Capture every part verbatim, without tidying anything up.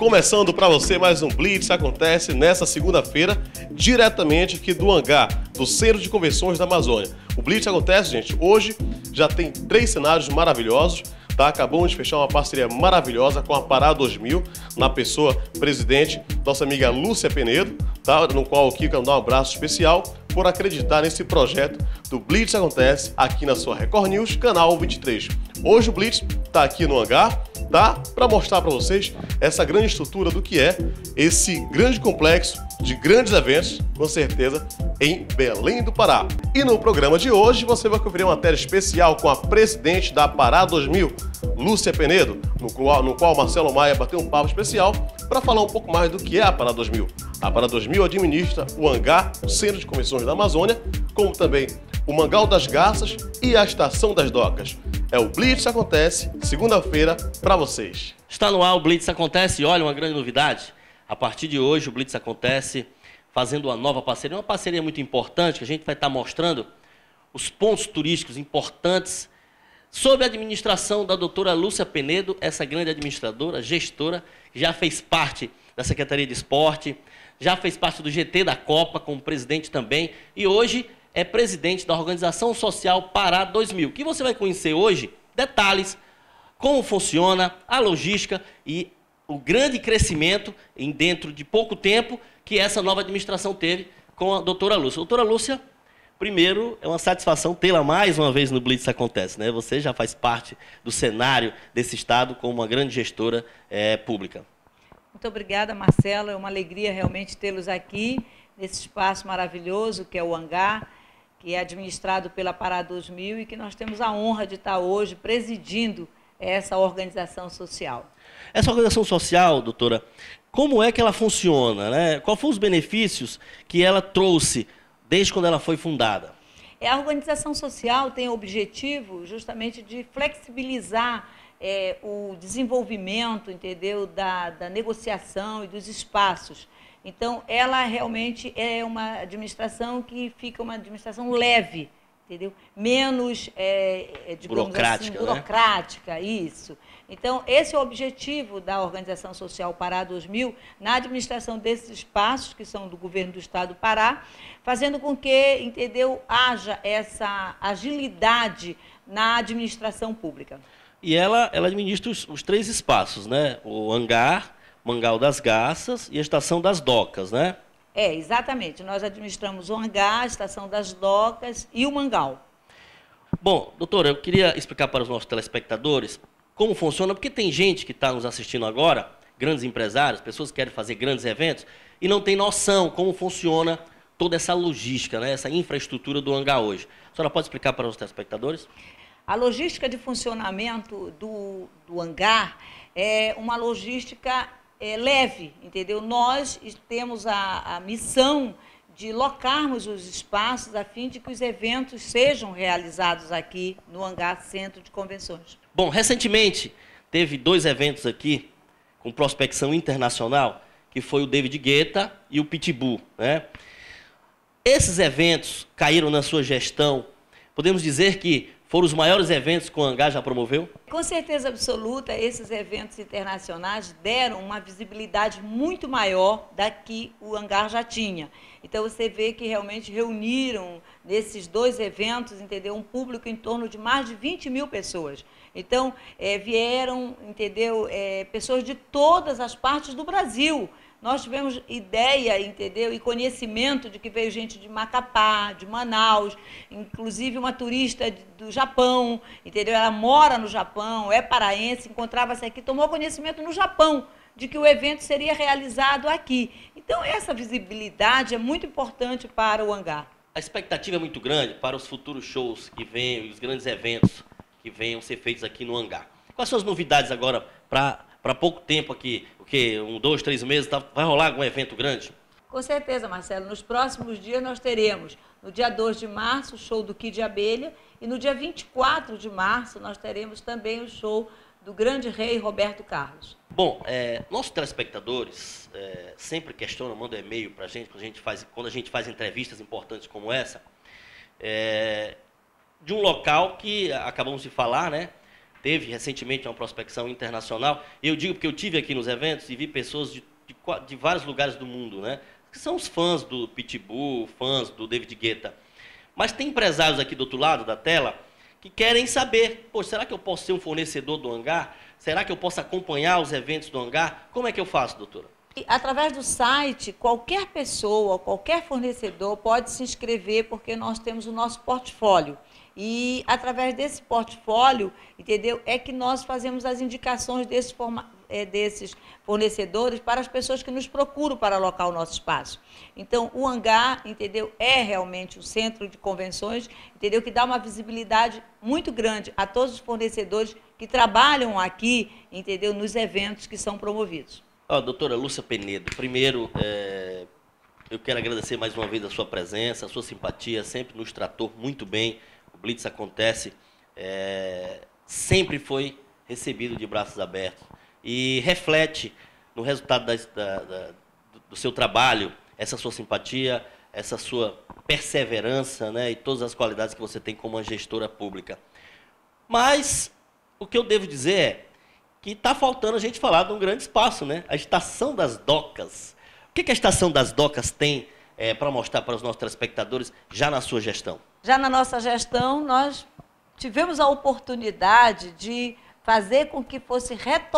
Começando para você mais um Blitz, acontece nessa segunda-feira, diretamente aqui do hangar, do Centro de Convenções da Amazônia. O Blitz acontece, gente, hoje já tem três cenários maravilhosos, tá? Acabamos de fechar uma parceria maravilhosa com a Pará dois mil, na pessoa presidente, nossa amiga Lúcia Penedo, tá? No qual aqui eu quero dar um abraço especial por acreditar nesse projeto do Blitz Acontece aqui na sua Record News, canal vinte e três. Hoje o Blitz está aqui no hangar, tá? Para mostrar para vocês essa grande estrutura do que é esse grande complexo de grandes eventos, com certeza, em Belém do Pará. E no programa de hoje você vai conferir uma matéria especial com a presidente da Pará dois mil, Lúcia Penedo, no qual, no qual Marcelo Maia bateu um papo especial para falar um pouco mais do que é a Pará dois mil. A Pará dois mil administra o hangar, o Centro de Convenções da Amazônia, como também o Mangal das Garças e a Estação das Docas. É o Blitz Acontece, segunda-feira, para vocês. Está no ar o Blitz Acontece e olha, uma grande novidade. A partir de hoje o Blitz Acontece fazendo uma nova parceria, uma parceria muito importante, que a gente vai estar mostrando os pontos turísticos importantes sob a administração da doutora Lúcia Penedo, essa grande administradora, gestora, que já fez parte da Secretaria de Esporte, já fez parte do G T da Copa, como presidente também, e hoje é presidente da Organização Social Pará dois mil, que você vai conhecer hoje detalhes, como funciona, a logística e o grande crescimento em dentro de pouco tempo que essa nova administração teve com a doutora Lúcia. Doutora Lúcia, primeiro, é uma satisfação tê-la mais uma vez no Blitz Acontece, né? Você já faz parte do cenário desse estado como uma grande gestora é, pública. Muito obrigada, Marcelo. É uma alegria realmente tê-los aqui, nesse espaço maravilhoso que é o hangar, que é administrado pela Pará dois mil e que nós temos a honra de estar hoje presidindo essa organização social. Essa organização social, doutora, como é que ela funciona, né? Quais foram os benefícios que ela trouxe desde quando ela foi fundada? É, a organização social tem o objetivo justamente de flexibilizar é, o desenvolvimento, entendeu, da, da negociação e dos espaços. Então, ela realmente é uma administração que fica uma administração leve, entendeu? Menos, é, digamos burocrática, assim, burocrática, né? Isso. Então, esse é o objetivo da Organização Social Pará dois mil, na administração desses espaços, que são do governo do Estado do Pará, fazendo com que, entendeu, haja essa agilidade na administração pública. E ela, ela administra os, os três espaços, né? O hangar, Mangal das Garças e a Estação das Docas, né? É, exatamente. Nós administramos o hangar, a Estação das Docas e o Mangal. Bom, doutora, eu queria explicar para os nossos telespectadores como funciona, porque tem gente que está nos assistindo agora, grandes empresários, pessoas que querem fazer grandes eventos, e não tem noção como funciona toda essa logística, né? Essa infraestrutura do hangar hoje. A senhora pode explicar para os telespectadores? A logística de funcionamento do, do hangar é uma logística é, leve, entendeu? Nós temos a, a missão de locarmos os espaços a fim de que os eventos sejam realizados aqui no hangar Centro de Convenções. Bom, recentemente teve dois eventos aqui com prospecção internacional, que foi o David Guetta e o Pitbull, né? Esses eventos caíram na sua gestão. Podemos dizer que foram os maiores eventos que o hangar já promoveu? Com certeza absoluta, esses eventos internacionais deram uma visibilidade muito maior da que o hangar já tinha. Então, você vê que realmente reuniram, nesses dois eventos, entendeu, um público em torno de mais de vinte mil pessoas. Então, é, vieram, entendeu, é, pessoas de todas as partes do Brasil. Nós tivemos ideia, entendeu, e conhecimento de que veio gente de Macapá, de Manaus, inclusive uma turista do Japão, entendeu? Ela mora no Japão, é paraense, encontrava-se aqui, tomou conhecimento no Japão de que o evento seria realizado aqui. Então, essa visibilidade é muito importante para o hangar. A expectativa é muito grande para os futuros shows que venham, os grandes eventos que venham ser feitos aqui no hangar. Quais são as novidades agora para... Para pouco tempo aqui, o quê? Um, dois, três meses, tá, vai rolar algum evento grande? Com certeza, Marcelo. Nos próximos dias nós teremos, no dia dois de março, o show do Kid Abelha, e no dia vinte e quatro de março nós teremos também o show do grande rei Roberto Carlos. Bom, é, nossos telespectadores é, sempre questionam, mandam e-mail para a gente, quando a gente faz, quando a gente faz entrevistas importantes como essa, é, de um local que acabamos de falar, né? teve recentemente uma prospecção internacional. Eu digo porque eu tive aqui nos eventos e vi pessoas de, de, de vários lugares do mundo, né? Que são os fãs do Pitbull, fãs do David Guetta. Mas tem empresários aqui do outro lado da tela que querem saber, pô, será que eu posso ser um fornecedor do hangar? Será que eu posso acompanhar os eventos do hangar? Como é que eu faço, doutora? E, através do site, qualquer pessoa, qualquer fornecedor pode se inscrever, porque nós temos o nosso portfólio. E, através desse portfólio, entendeu, é que nós fazemos as indicações desses, forma, é, desses fornecedores para as pessoas que nos procuram para alocar o nosso espaço. Então, o hangar, entendeu, é realmente o centro de convenções, entendeu, que dá uma visibilidade muito grande a todos os fornecedores que trabalham aqui, entendeu, nos eventos que são promovidos. Ó, doutora Lúcia Penedo, primeiro, é, eu quero agradecer mais uma vez a sua presença, a sua simpatia, sempre nos tratou muito bem. O Blitz Acontece é, sempre foi recebido de braços abertos e reflete no resultado da, da, da, do seu trabalho, essa sua simpatia, essa sua perseverança, né, e todas as qualidades que você tem como uma gestora pública. Mas o que eu devo dizer é que está faltando a gente falar de um grande espaço, né? A Estação das Docas. O que, que a Estação das Docas tem é, para mostrar para os nossos telespectadores já na sua gestão? Já na nossa gestão, nós tivemos a oportunidade de fazer com que fosse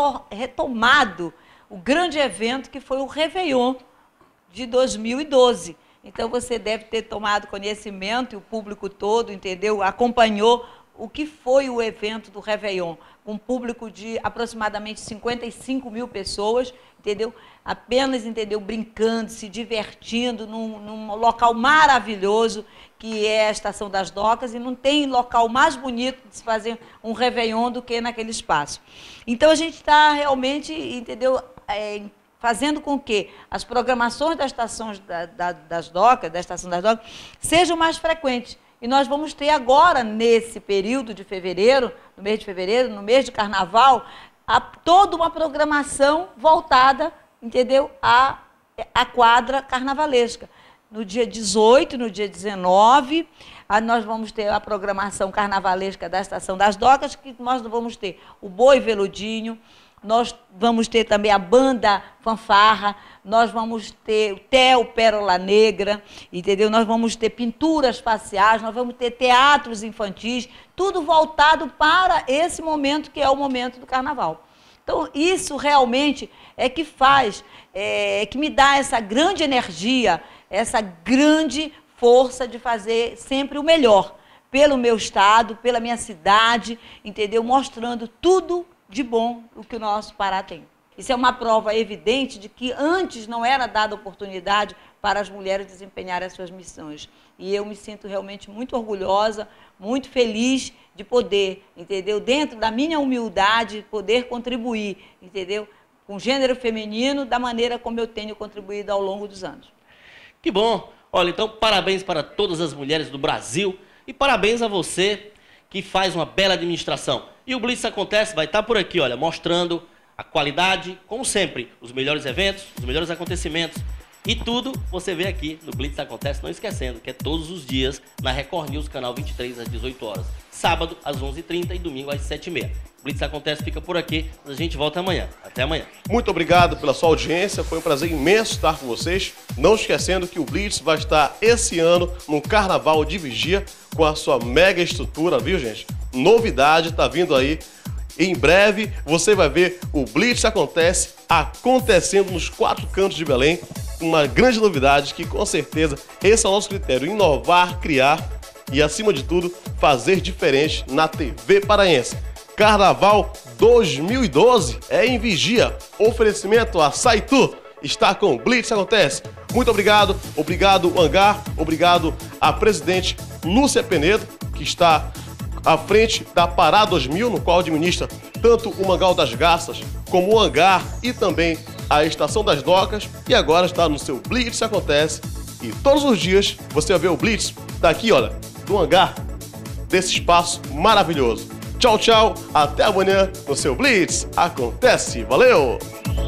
retomado o grande evento que foi o Réveillon de dois mil e doze. Então, você deve ter tomado conhecimento, e o público todo, entendeu, acompanhou o que foi o evento do Réveillon, com um público de aproximadamente cinquenta e cinco mil pessoas, entendeu? Apenas, entendeu, brincando, se divertindo num, num local maravilhoso que é a Estação das Docas, e não tem local mais bonito de se fazer um Réveillon do que naquele espaço. Então, a gente está realmente, entendeu, é, fazendo com que as programações das estações da, da, das docas, da Estação das Docas, sejam mais frequentes. E nós vamos ter agora, nesse período de fevereiro, no mês de fevereiro, no mês de carnaval, a, toda uma programação voltada, entendeu, à, à quadra carnavalesca. No dia dezoito, no dia dezenove, a, nós vamos ter a programação carnavalesca da Estação das Docas, que nós vamos ter o Boi Veludinho, nós vamos ter também a banda Fanfarra, nós vamos ter o Theo Pérola Negra, entendeu? Nós vamos ter pinturas faciais, nós vamos ter teatros infantis, tudo voltado para esse momento que é o momento do carnaval. Então, isso realmente é que faz, é, que me dá essa grande energia, essa grande força de fazer sempre o melhor, pelo meu estado, pela minha cidade, entendeu? Mostrando tudo de bom o que o nosso Pará tem. Isso é uma prova evidente de que antes não era dada oportunidade para as mulheres desempenharem as suas missões. E eu me sinto realmente muito orgulhosa, muito feliz de poder, entendeu? Dentro da minha humildade, poder contribuir, entendeu? Com o gênero feminino, da maneira como eu tenho contribuído ao longo dos anos. Que bom! Olha, então, parabéns para todas as mulheres do Brasil e parabéns a você que faz uma bela administração. E o Blitz Acontece vai estar por aqui, olha, mostrando a qualidade, como sempre, os melhores eventos, os melhores acontecimentos e tudo você vê aqui no Blitz Acontece, não esquecendo que é todos os dias na Record News, canal vinte e três, às dezoito horas, sábado às onze e trinta e domingo às sete e meia. Blitz Acontece fica por aqui, a gente volta amanhã. Até amanhã. Muito obrigado pela sua audiência, foi um prazer imenso estar com vocês. Não esquecendo que o Blitz vai estar esse ano no Carnaval de Vigia com a sua mega estrutura, viu, gente? Novidade está vindo aí. Em breve você vai ver o Blitz Acontece acontecendo nos quatro cantos de Belém. Uma grande novidade que, com certeza, esse é o nosso critério: inovar, criar e, acima de tudo, fazer diferente na T V paraense. Carnaval dois mil e doze é em Vigia. Oferecimento a Saitu está com o Blitz Acontece. Muito obrigado, obrigado Hangar, obrigado à presidente Lúcia Penedo, que está à frente da Pará dois mil, no qual administra tanto o Mangal das Garças como o Hangar e também a Estação das Docas, e agora está no seu Blitz Acontece. E todos os dias você vai ver o Blitz daqui, olha, do Hangar, desse espaço maravilhoso. Tchau, tchau, até amanhã no seu Blitz Acontece. Valeu!